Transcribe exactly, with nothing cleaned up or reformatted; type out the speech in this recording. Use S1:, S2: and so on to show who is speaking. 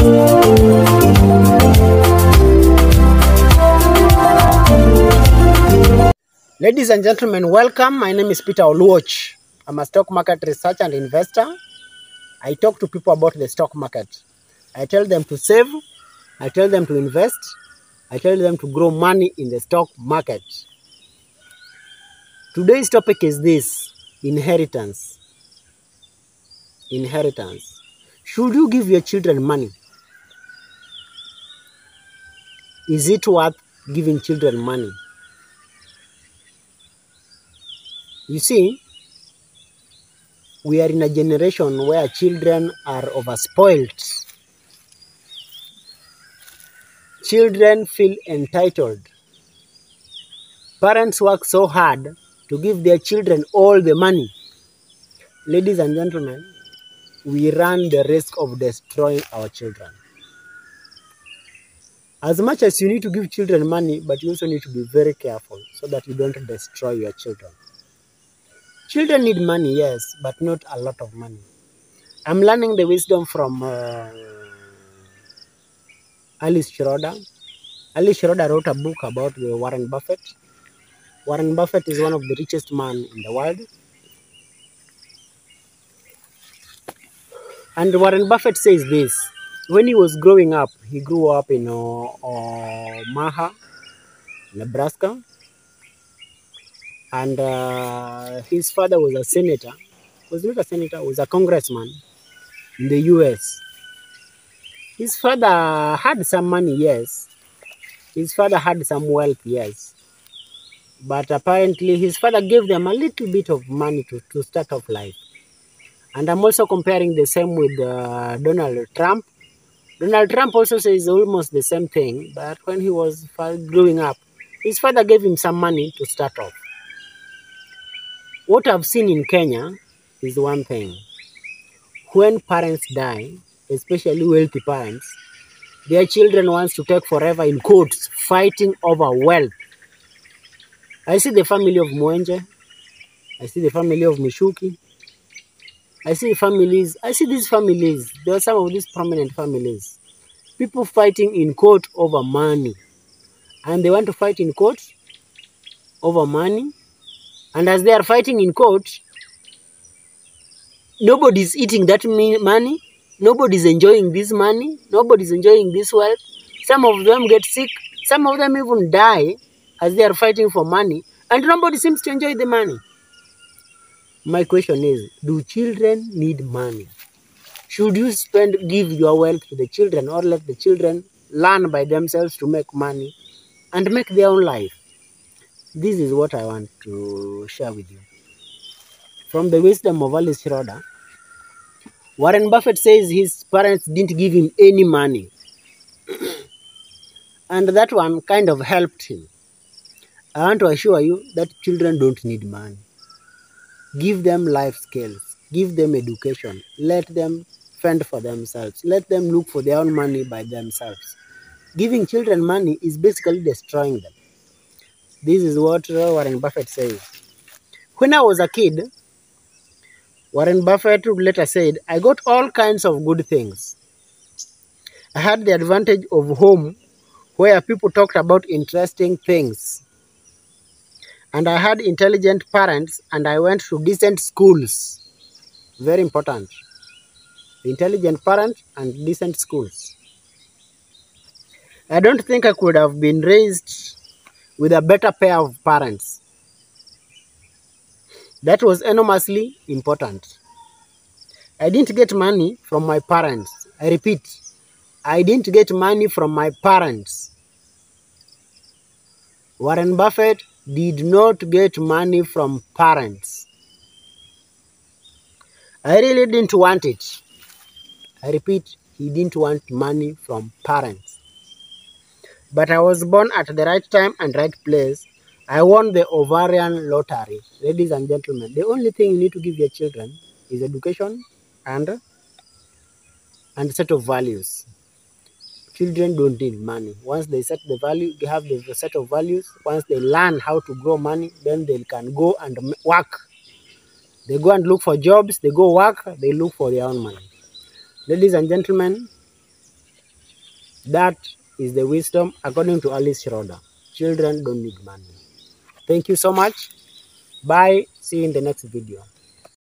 S1: Ladies and gentlemen, welcome. My name is Peter Oluoch. I'm a stock market researcher and investor. I talk to people about the stock market. I tell them to save. I tell them to invest. I tell them to grow money in the stock market. Today's topic is this: inheritance. Inheritance. Should you give your children money? Is it worth giving children money? You see, we are in a generation where children are overspoiled. Children feel entitled. Parents work so hard to give their children all the money. Ladies and gentlemen, we run the risk of destroying our children. As much as you need to give children money, but you also need to be very careful so that you don't destroy your children. Children need money, yes, but not a lot of money. I'm learning the wisdom from uh, Alice Schroeder. Alice Schroeder wrote a book about the Warren Buffett. Warren Buffett is one of the richest men in the world. And Warren Buffett says this: when he was growing up, he grew up in uh, Omaha, Nebraska. And uh, his father was a senator. Was not a senator, was a congressman in the U S. His father had some money, yes. His father had some wealth, yes. But apparently his father gave them a little bit of money to, to start off life. And I'm also comparing the same with uh, Donald Trump. Donald Trump also says almost the same thing, but when he was growing up, his father gave him some money to start off. What I've seen in Kenya is one thing. When parents die, especially wealthy parents, their children want to take forever in courts, fighting over wealth. I see the family of Mwenje. I see the family of Mishuki. I see families. I see these families. There are some of these prominent families. People fighting in court over money. And they want to fight in court over money. And as they are fighting in court, nobody's eating that money. Nobody's enjoying this money. Nobody's enjoying this wealth. Some of them get sick. Some of them even die as they are fighting for money. And nobody seems to enjoy the money. My question is, do children need money? Should you spend, give your wealth to the children, or let the children learn by themselves to make money and make their own life? This is what I want to share with you. From the wisdom of Alice Schroeder, Warren Buffett says his parents didn't give him any money. And that one kind of helped him. I want to assure you that children don't need money. Give them life skills. Give them education. Let them fend for themselves. Let them look for their own money by themselves. Giving children money is basically destroying them. This is what Warren Buffett says. When I was a kid, Warren Buffett later said, I got all kinds of good things. I had the advantage of home where people talked about interesting things. And I had intelligent parents and I went to decent schools. Very important. Intelligent parents and decent schools. I don't think I could have been raised with a better pair of parents. That was enormously important. I didn't get money from my parents. I repeat, I didn't get money from my parents. Warren Buffett did not get money from parents. I really didn't want it. I repeat, he didn't want money from parents. But I was born at the right time and right place. I won the ovarian lottery. Ladies and gentlemen, the only thing you need to give your children is education and, and set of values. Children don't need money. Once they set the value, they have the set of values. Once they learn how to grow money, then they can go and work. They go and look for jobs. They go work. They look for their own money. Ladies and gentlemen, That is the wisdom according to Alice Schroeder. Children don't need money. Thank you so much. Bye. See you in the next video.